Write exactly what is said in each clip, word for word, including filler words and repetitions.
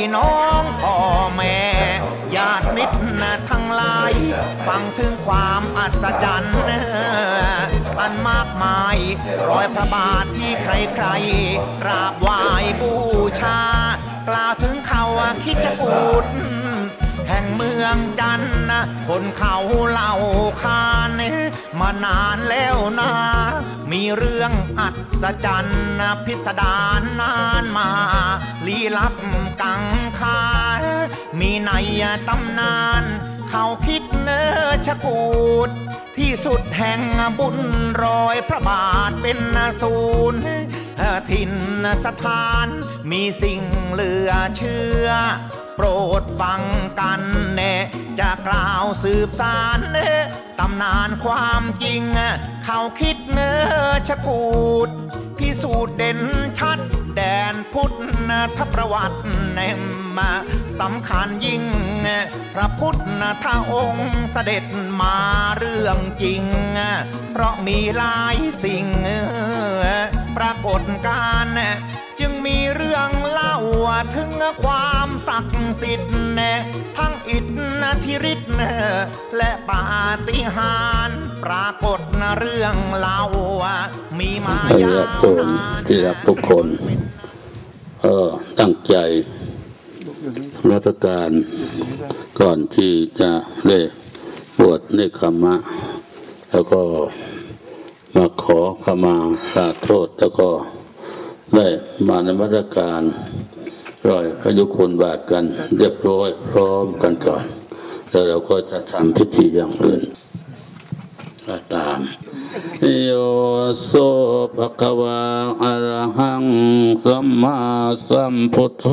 น้องพ่อแม่ญาติมิตรทั้งหลายฟังถึงความอัศจรรย์อันมากมายรอยพระบาทที่ใครๆกราบไหว้บูชากล่าวถึงเขาคิดจะกูดแห่งเมืองจันทน์คนเขาเล่าขานมานานแล้วนะมีเรื่องอัศจรรย์พิสดารนานมาลี้ลับกังขามีในตำนานเขาคิดเนชกูดที่สุดแห่งบุญรอยพระบาทเป็นศูนย์ถิ่นสถานมีสิ่งเหลือเชื่อโปรดฟังกันแน่จะกล่าวสืบสานเน่ตำนานความจริงเขาคิดเนชกูดพิสูจน์เด่นชัดแดนพุทธประวัติแนมสำคัญยิ่งพระพุทธองค์เสด็จมาเรื่องจริงเพราะมีหลายสิ่งปรากฏการณ์จึงมีเรื่องเล่าถึงความศักดิ์สิทธิ์ทั้งอิทธิฤทธิ์และปาฏิหาริย์ปรากฏเรื่องเล่ามีมายาวนานที่รักทุกคนเออตั้งใจรัชการก่อนที่จะได้บวชในขมะแล้วก็มาขอขมาลาโทษแล้วก็ได้มาในรัชการรอยพระยุคลบาทกันเรียบร้อยพร้อมกันก่อนแล้วเราก็จะทำพิธีอย่างอื่นตามโยโสภะคะวะอะระหังสัมมาสัมพุทโธ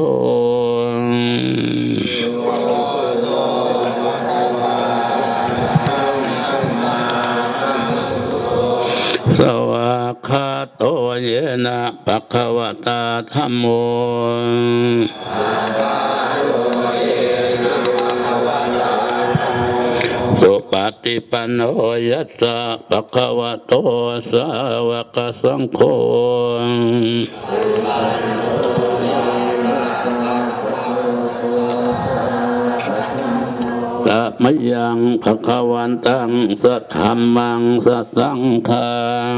สวากขาโตเยนะภะคะวะตาธัมโมสุปฏิปันโนยัสสะภะคะวะโตสาวกสังโฆสัมมายังภะคะวันตังสัทธัมมังสัทสังฆัง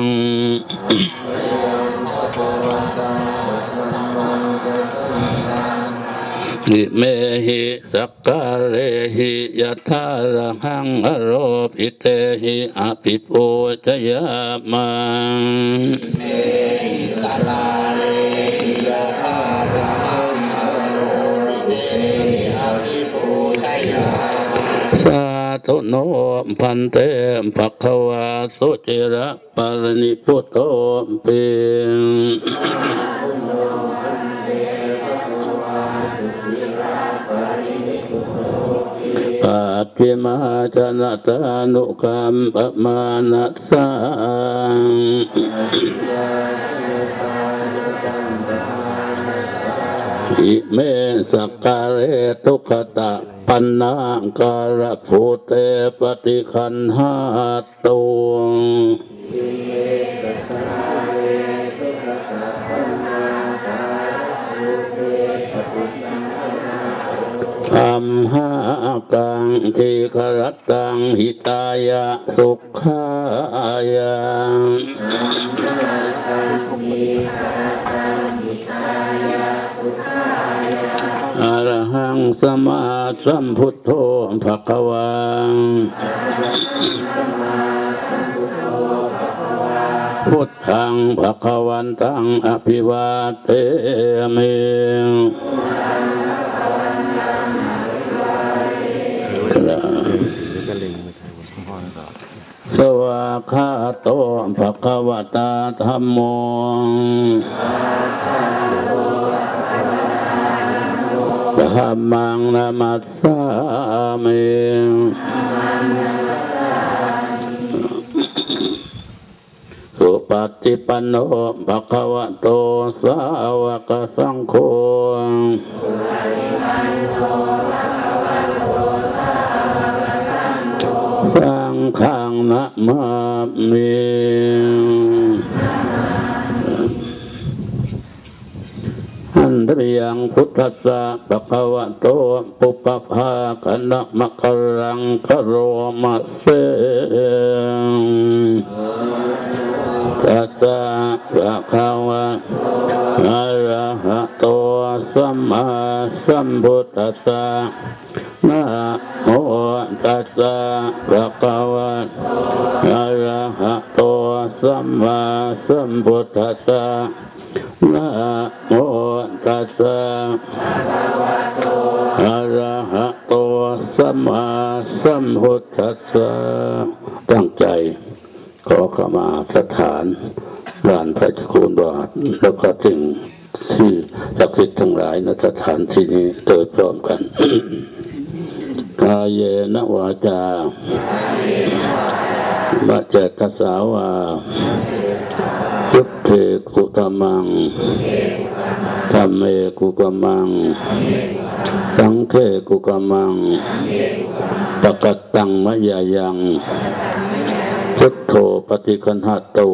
อิเมหิสักกะเรหิยัตถาระหังอโรปิเตหิอภิปูชยามังอิเมหิสักกะเรหิยัตถาระหังอโรปิเตหิอภิปูชยาสาธุโนพันเตภควาสุจิระปารณิพุทโธเปปัจจิมาจนะตานุกัมปมานัสสังอิเมสักการเรตุขตะปันนาการะโพเตปฏิคันหาตุธัมหากังทิครตังหิตายะสุขายะอรหังสัมมาสัมพุทโธภควาพุทธังภควันตังอภิวาเทมิสวากขาโตภควตาธัมโมธัมมังนามัสสามิสุปฏิปันโนภควโตสาวกสังโฆสังฆังนะมามิอันเดสยังพุทธัสสะภะคะวะโตปุปภาคณะมะกรังคโรมะเสตัสสะภะคะวะอะระหะโตสัมมาสัมพุทธัสสะนะโมตัสสะภะคะวะอะระหะโตสัมมาสัมพุทธัสสะนะโมตัสสะอะระหะโตสัมมาสัมพุทธัสสะตั้งใจขอขมาสถานด้านพระเจ้าคุณบาทแล้วก็สิ่งที่ศักดิ์สิทธิ์ทั้งหลายณสถานที่นี้โดยพร้อมกัน กายเยนะวาจาวาจาตสาวาสุทเทกุกมังธัมเมกุกมังสังฆกุกมังปกัตตังมะยายังพุทโธปฏิคันหตุ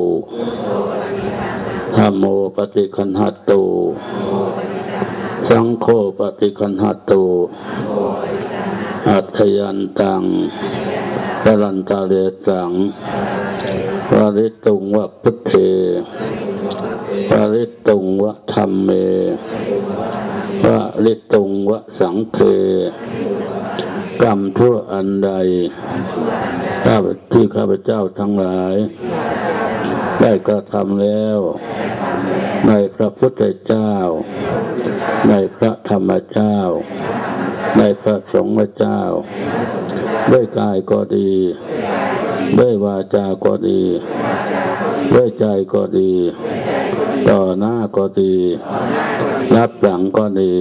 ธัมโมปฏิคันหตุสังโฆปฏิคันหตุอัตถยันตังปรันตาเรสังปริตุงวะพุทเทปริตุงวะธัมเมปริตุงวะสังฆเกกรรมทั่วอันใดที่ข้าพเจ้าทั้งหลายได้กระทำแล้วในพระพุทธเจ้าในพระธรรมเจ้าในพระสงฆ์เจ้าด้วยกายก็ดีด้วยวาจาก็ดีด้วยใจก็ดีต่อหน้าก็ดีรับหลังก็ดี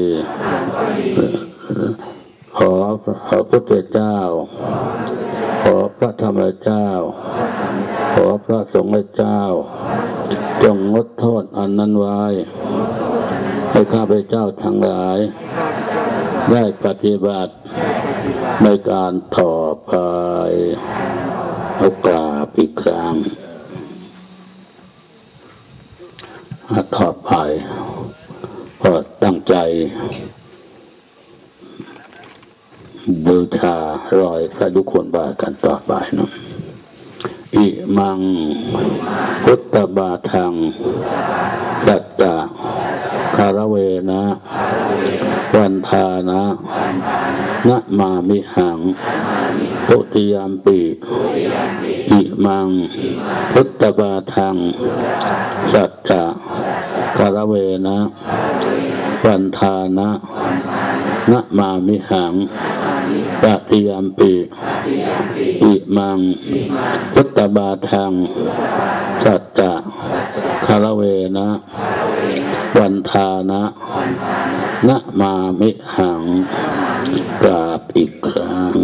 ขอพระพุทธเจ้าขอพระธรรมเจ้าขอพระสงฆ์เจ้าจงงดโทษอันนั้นไว้ให้ข้าพเจ้าทั้งหลายได้ปฏิบัติในการต่อไปเอากราบอีกครั้งต่อไปก็ตั้งใจบูชารอยพระยุคลบาทกันต่อไปนะอิมังพุทธบาทังสัจจะคารเวนะวันทานะนะมามิหังตุติยามปีอิมังพุทธบาทังสัจจะคารเวนะวันทานะนะมามิหังตติยามปีอิมังพุทธบาทังสัจจะคารเวนะวันทานะนะมามิหังกราบอีกครั้ง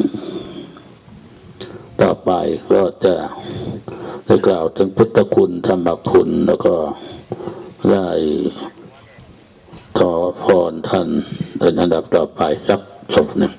ต่อไปก็จะได้กล่าวถึงพุทธคุณธรรมคุณแล้วก็ได้ขอพรท่านเป็นอันดับต่อไปสักจบหนึ่ง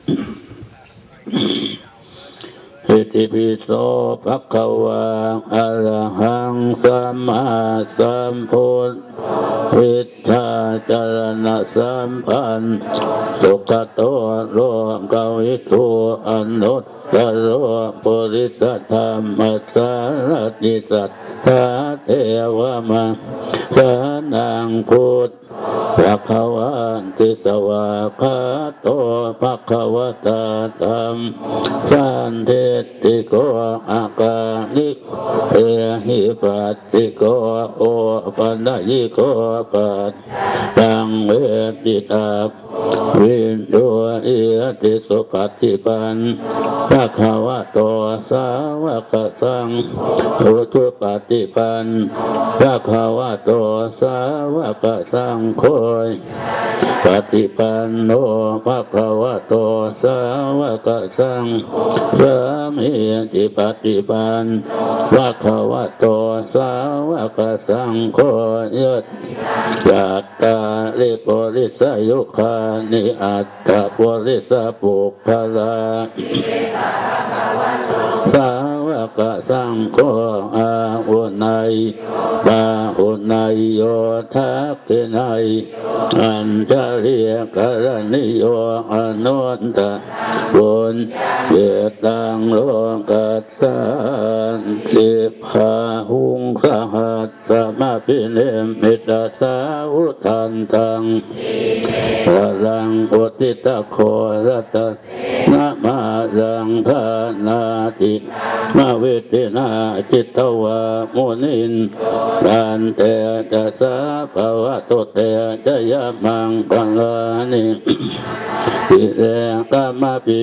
อิติปิโสภะคะวะอะระหังสัมมาสัมพุทธวิชชาจารณะสัมพันธ์สุขโตโลกวิทูอนุตตโรปุริสธรรมสารติสัทธาเทวมะสานังพุทธภะคะวันติสวาคาโตภะคะวะตาธัมสันเทติโกอากาลิกเอหิปัสสิโกโอปัญญิโกปัสตังเวทิตาวินโดเอติสุปฏิปันภะคะวะโตสาวกสังฆอุทุปฏิปันภะคะวะโตสาวกสังโฆปฏิปันโนภะคะวะโตสาวกสังฆามิจิปฏิปันภะคะวะโตสาวกสังโฆยัตยัตตาลิโกริสยุคานิอัตตะปุริสปุคคลาสาวกะสังโฆอาหุนัยบาหุนัยโยทักขินัยอัญชลีกรณิโยอนุตตะบุญเจตังโลกัสสันติภาหุงสหัสสมาปิเนมิตาสาวุทันตังวรังอุติตะโครัตนะมารังธานาติมาเวทินาจิตตวามุนินดันเตจะสาภวะตุเตจะยะมังกัลลานิปิเรกามาปิ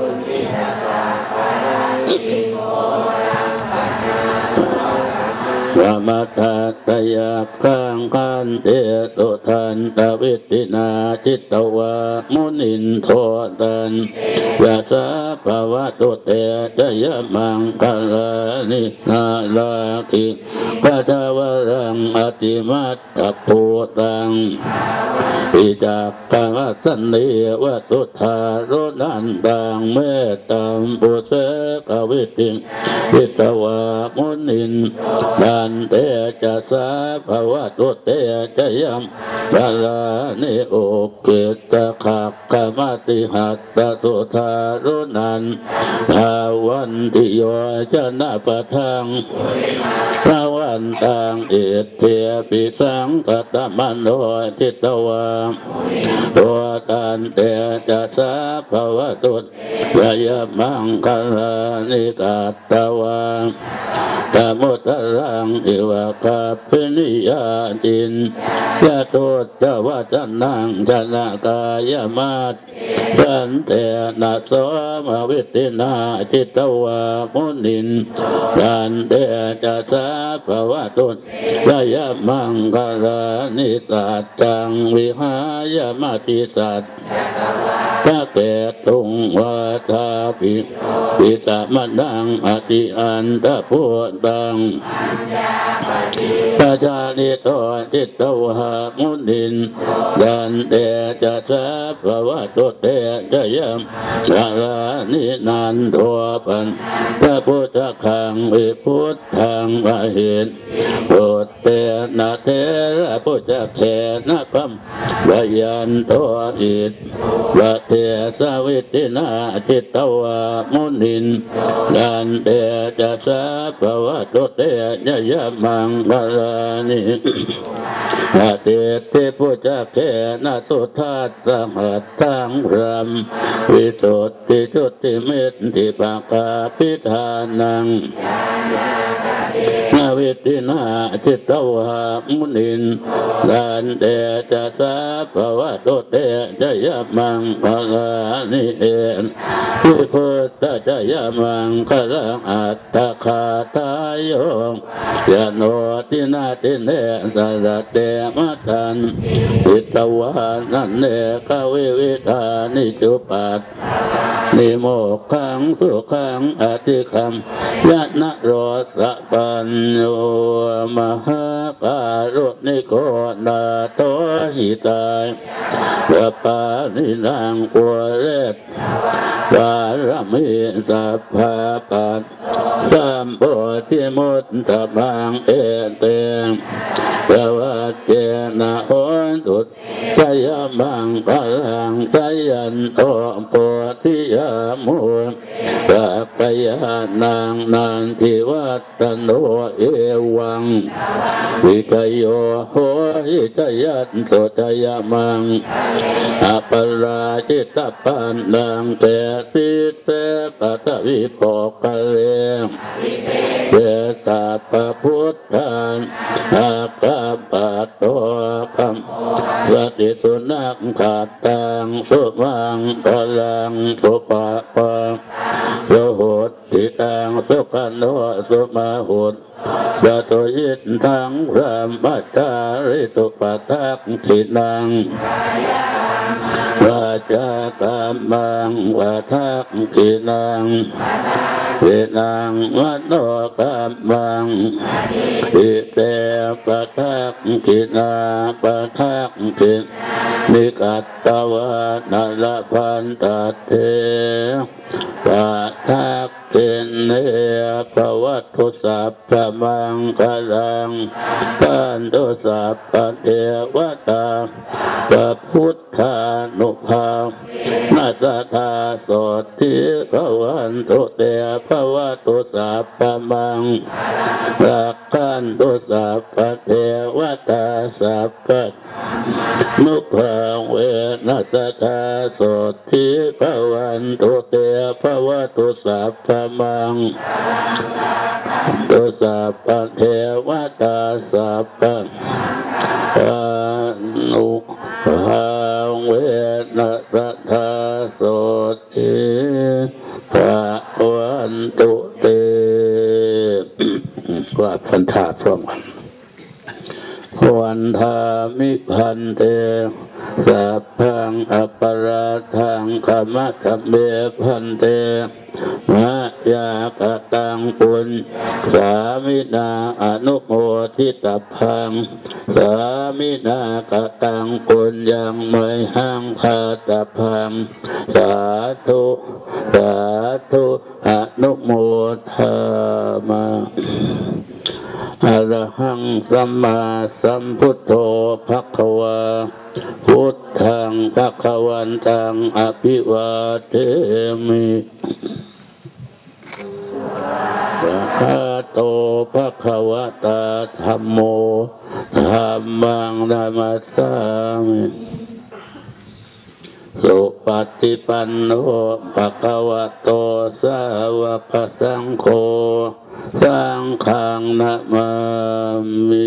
ธรรมทัตตยาคังคันเตตุทันตวิตินาจิตตวามุนินโทตันยาสาภวะตุเตจะยะมังคัลลานินาลาคิปัทวรังอติมัตตภูตังปิจักกังสันเนวตุธารุนันตังเมตตัมปุเสกวิติจิตตวามุนินดันเตจะสาภวะตุเตจะยัมกาลานิโอเกตขักกมติหัตตสุธารุนันทาวันติโยชนะปะทังพระวันตังเอเทปิสังกตมันโนจิตตวาตัวตันเตจะสาภวะตุยยมังคลานิกาตวาตมุตรังอิวะคาปินิยาตินยะโตจวัจนังจนากายมัตตันเตนะโสมวิตินาจิตตวามุนินตันเตจะสาภวะตุยยมังคลานิสัจจังวิหายมติสัจพระเกตุงวาทาปิปิตามนังอติอันตะพุตังปัจจานิโตจิตตวามุนินดันเตจะสาภวะตุเตจะยัมกาลานินันโทปันพระพุทธคังวิพุทธังวะเหนโอเตนะเทระพุทธเขนะพัมวยันโตอิตวะเทสวิตินาจิตตวามุนินดันเตจะสาภวะตุเตจะยัมมังกาลานิอาเตติพุทธเขนะสุทัสสหัตถังพรัมวิสุทธิจุติเมตติปะกาปิทานังนาวิตินาจิตตวามุนินดันเตจะสาภวะตุเตจะยัมมังกาลานิเอนวิพุทธจะยัมมังคลังอัตตคาทายโยยโนตินาติเนสระเตมะตันจิตตวานันเนกวิวิธานิจุปัตนิโมกขังสุขังอธิคัมยะนะโรสะปัญโยมหาการุณิโกนาโตหิตายพระปานินางกัวเรศบารมีสัพพะปัตสัมโพธิมุตตะบังเอเตพระวัจเจนะโหตุจยมังพลังจยันโตโพธิยามุสัพยานางนันทิวัตโนเอวังวิทโยโหหิจยันโตจยมังอปราจิตปันนังเตสิเสปัตวิโภคเลเวตาปพุทธานอาคาปะโตคัมวติสุนักขาตังสุมังพลังสุปะปังโสโหติตังสุขันโนสุมาหุตยะโตยิตทังรามมัจจาริสุปะทักขินังวาจากัมมังวาทักขินังเวนังวัตโตกัมมังอิเตปะทักขินาปะทักขินิกัตตวะนาลพันตัตเถปะทักขินเนปวัตถุสัพพมังคลังตันตุสัพพเทวตาพระพุทธานุภานาสธาโสติภวันตุเตภวตุสัพพมังรักขันตุสัพพเทวตาสัพพนุภาเวนัสธาโสติภวันตุเตภวตุสัพพมังตุสัพพเทวตาสัพพนุภาเวนัสธาโสติภวันตุเตว่าพันธาพร้อมกันวันธามิพันเตสัพพังอัปปราทังขมัตเมพันเตมะยากตังปุญสามินาอนุโมทิตพังสามินากตังปุญยังไมหังคาตพังสาธุสาธุอนุโมทามะอรหังสัมมาสัมพุทโธภควาพุทธังภควันตังอภิวาเทมิภะคะโตภควตาธัมโมธัมมังนามัสสามิสุปฏิปันโนภควโตสาวกสังโฆสังฆังนะมามิ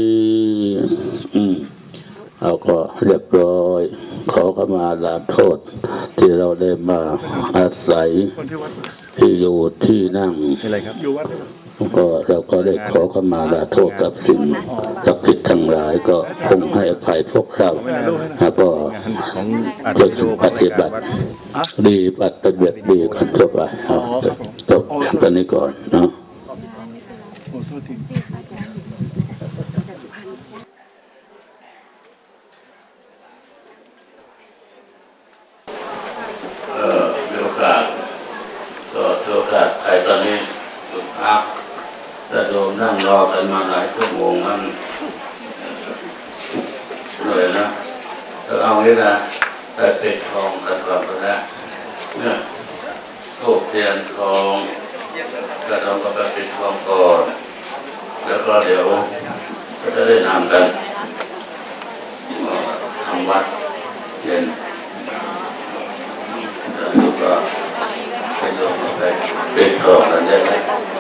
เอาก็เรียบร้อยขอขมาลาโทษที่เราได้มาอาศัยที่อยู่ที่นั่งก็เราก็ได้ขอขมาลาโทษกับสิ่งศักดิ์สิทธิ์ทั้งหลายก็คงให้อภัยพวกเราแล้วก็เพื่อปฏิบัติดีปฏิบัติดีกันทั่วไปจบตอนนี้ก่อนเนาะเออมีโอกาสก็ถือโอกาสใครตอนนี้หยุดพักแต่โยมนั่งรอกันมาหลายชั่วโมงมันเหนื่อยนะถ้าเอางี้นะแต่ปิดทองกันก่อนก็ได้เนี่ยทูบเทียนทองกระดองก็ไปปิดทองก่อนแล้วก็เดี๋ยวก็จะได้นำกันทำวัดเย็นแล้วก็ไปโยมไปปิดทองกันได้ไหม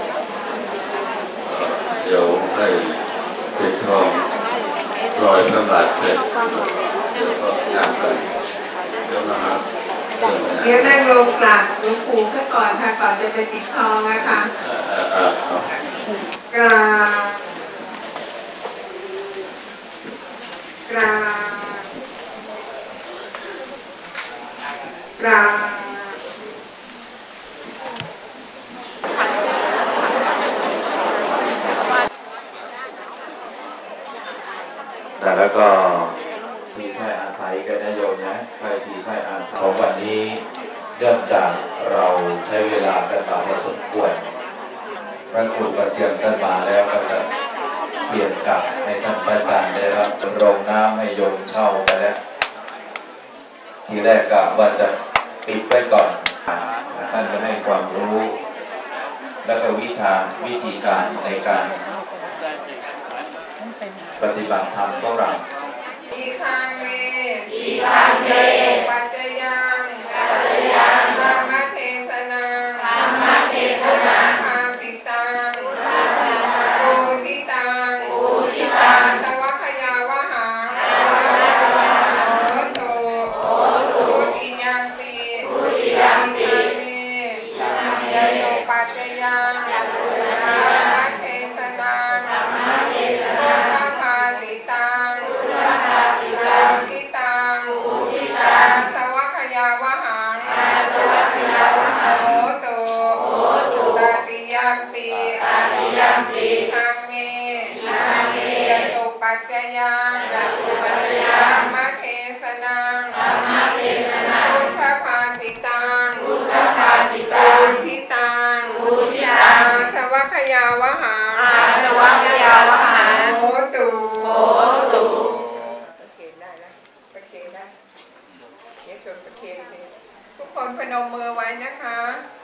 เดี๋ยวให้ปิดทองรอยพระบาทเสร็จเดี๋ยวก็นำกันเดี๋ยวนะครับเดี๋ยวนั่งลงกราบหลวงปู่ซะก่อนค่ะก่อนจะไปติดทองนะคะกราบกราบกราบแต่แล้วก็ที่ให้อาศัยกันนะโยมนะใครที่ให้อาศัยของวันนี้เริ่มจากเราใช้เวลากันมาพอสมควรพระครูกระเทียมท่านมาแล้วก็จะเปลี่ยนกลับให้ท่านพระอาจารย์ได้รับโรงน้ำให้โยมเช่าไปแล้วทีแรกกะว่าจะปิดไว้ก่อนท่านจะให้ความรู้และก็วิธีวิธีการในการปฏิบัติธรรมของเราอีคังเมอีคังเมปัจจยังปัจจยังธรรมเทศนาธรรมเทศนาภาสิตังปูชิตังปูชิตังสวัคยาวหาโอโตโอโตชิยังปีชิยังปีเยโยปัจจยังธรรมเทศนาธรรมเทศนาภาสิตังชิตังสวัคยาวหังโอโตตติยมปีตติยัมปีทางเมทางเมจตุปัจจยังจตุปัจจยังธรรมเทศนังธรรมเทศนังพุทธภาสิตังพุทธภาสิตังอุทิตังอุทิตังอาสวัคยาวหาอาสวัคยาวหาโหตุโหตุโอเคได้แล้วโอเคได้เดี๋ยวชมสเกลทีทุกคนพนมมือไว้นะคะ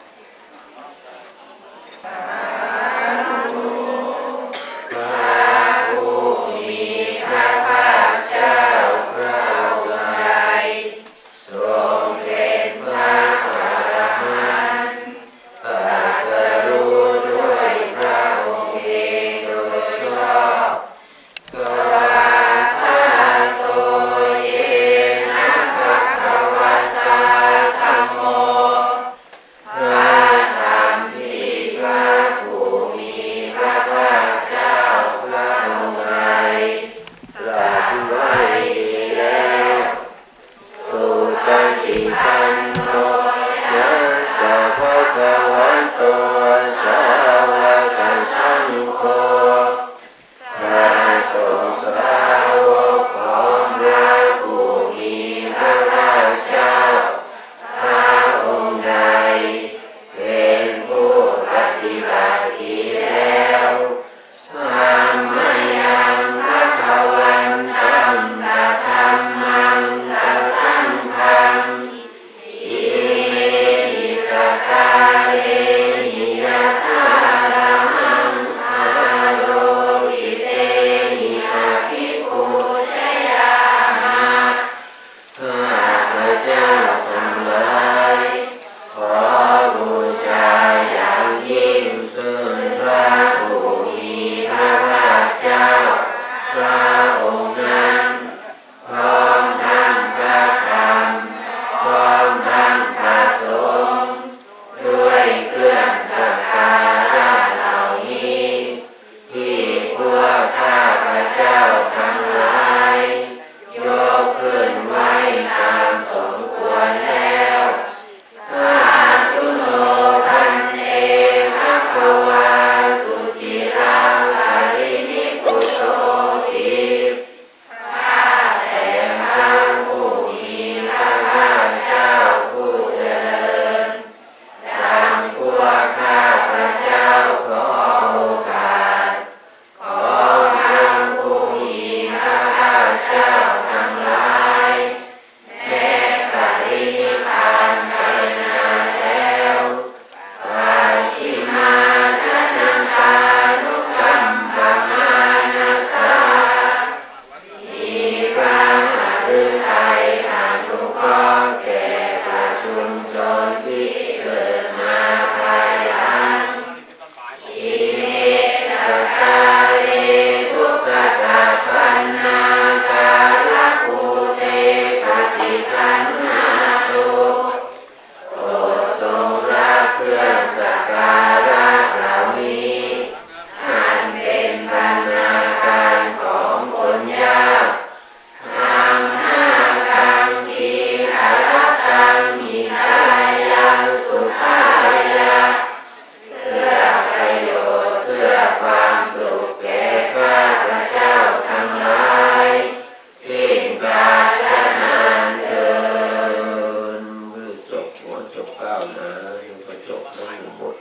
สาธุพระผู้มีพระภาคเจ้าพระองค์ใดทรงเป็นพระอรหันต์ตรัสรู้ด้วยพระองค์เองโดยชอบสวากขาโตเยนะภะคะวะตาธัมโมพระธรรมที่พระผู้มีพระภาคเจ้าพระองค์ใดตรัสไว้ดีแล้วสุปฏิปันโนยัสสะภะคะวะโตสาวกสังโฆพระสงฆ์สาวกของพระผู้มีพระภาคเจ้าพระองค์ใดเป็นผู้ปฏิบัติดีแล้วธัมมยังภคะวันตังสัทธัมมังสัสสังฆังอิเมหิสกาเลหิยะถาระหังอาโรหิเตหิอภิปูชยามะข้าพเจ้าทั้งหลายขอบูชาอย่างยิ่งซึ่งพระผู้มีพระภาคเจ้าพระองค์นั้นพร้อมทั้งพระธรรมพร้อมทั้งพระสงฆ์ด้วยเครื่องสักการะเหล่านี้ที่พวกข้าพเจ้าทั้งหลายยกขึ้นไว้ตามสมควรแล้วสาธุโนพันเตภคะวาสุจิรังอรินิพุตโตภิข้าแต่พระผู้มีพระภาคเจ้าผู้เจริญดังพวกข้าพเจ้าขอโอกาสของพระผู้มีพระภาคเจ้าทั้งหลายแม้ปรินิพพานไปนานแล้วปัจฉิมาชนังกานุกัมปมานัสสะมีพระหฤทัยอนุเคราะห์แก่ประชุมชนที่เกิดมาภายหลังอิเมสกาเลทุกขตาปันนาการะภูเตปฏิคันหาตุโปรดทรงรับเครื่องสักการะเหล่านี้อันเป็นบรรณาการของคนยากทำห้าคังทีอารักขังอินทายาสุขายะเพื่อประโยชน์เพื่อความสุขแก่ข้าพเจ้าทั้งหลายสิ้นกาลและนานเถิดจบหัวจบก้าวนะยังก็จบทั้งหมด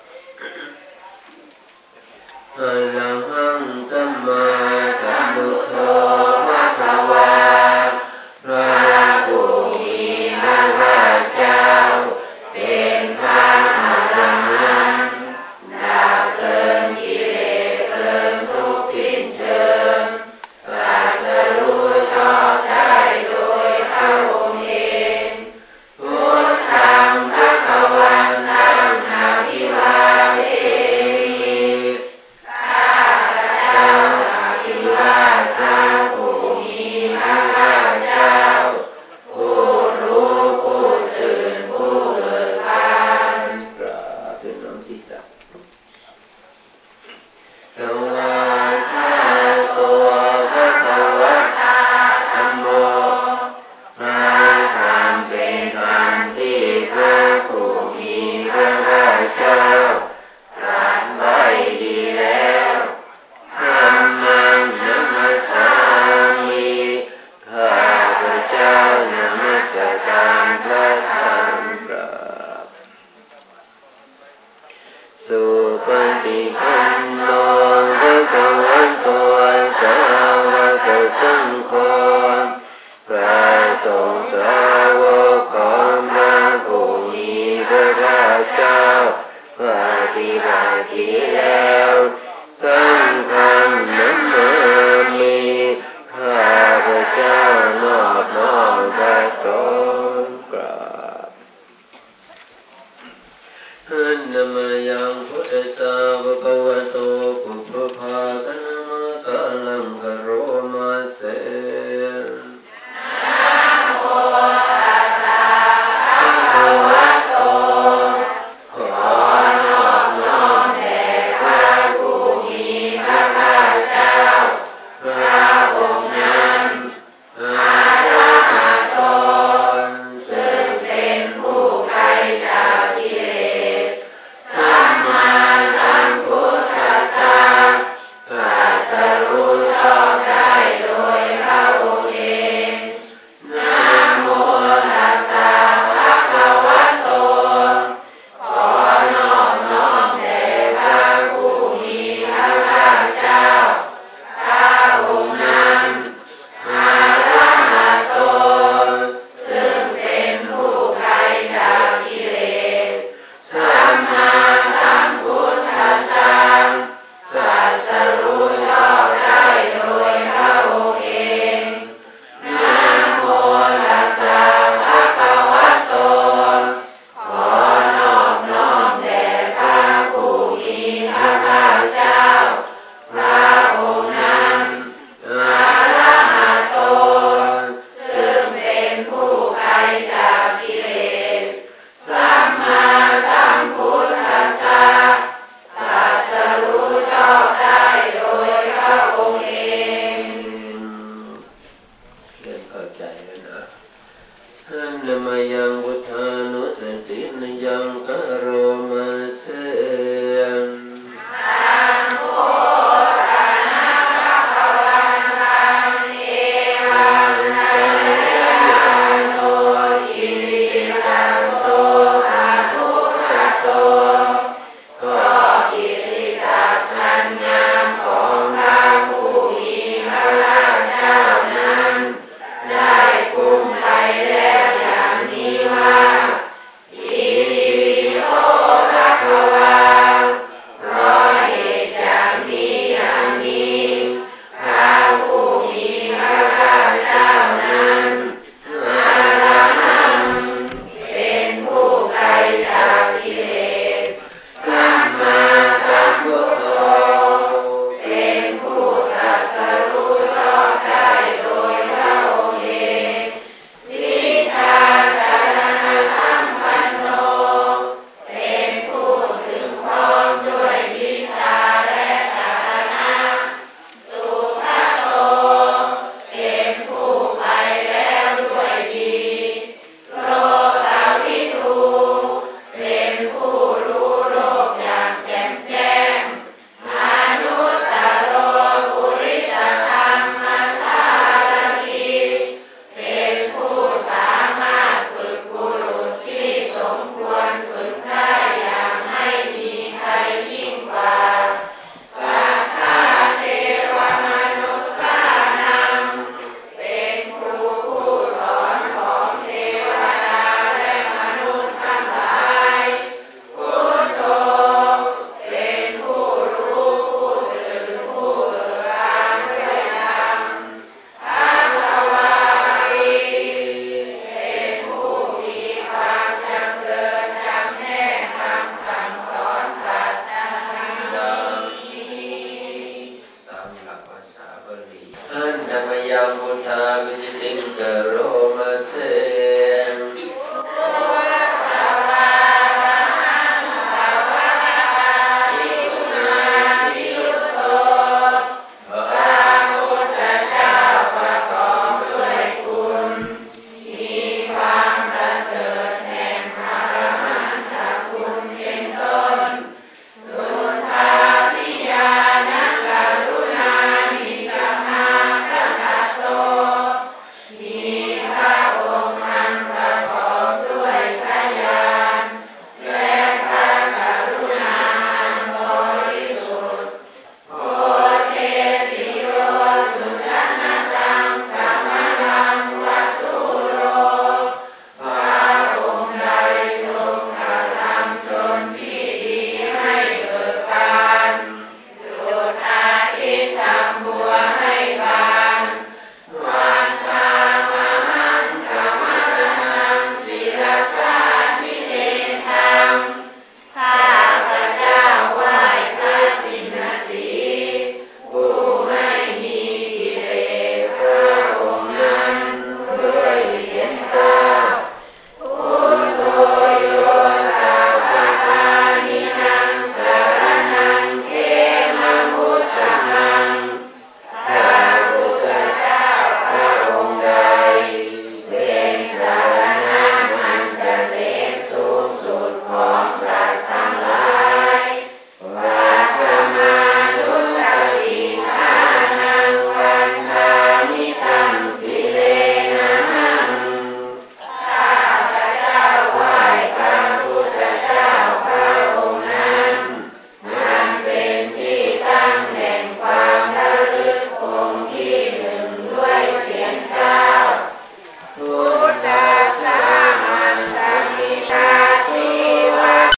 อะระหังสัมมาสัมพุทโธภะคะวาพระผู้มีพระภาคเจ้าเป็นพระอรหันต์ดับเพลิงกิเลสเพลิงทุกข์สิ้นเชิงตรัสรู้ชอบได้โดยพระองค์เองพุทธังภคะวันตังอภิวาเทมิข้าพเจ้าอภิวาทพระหันนมายังพุทธสาวกวะโตกุปภาคณา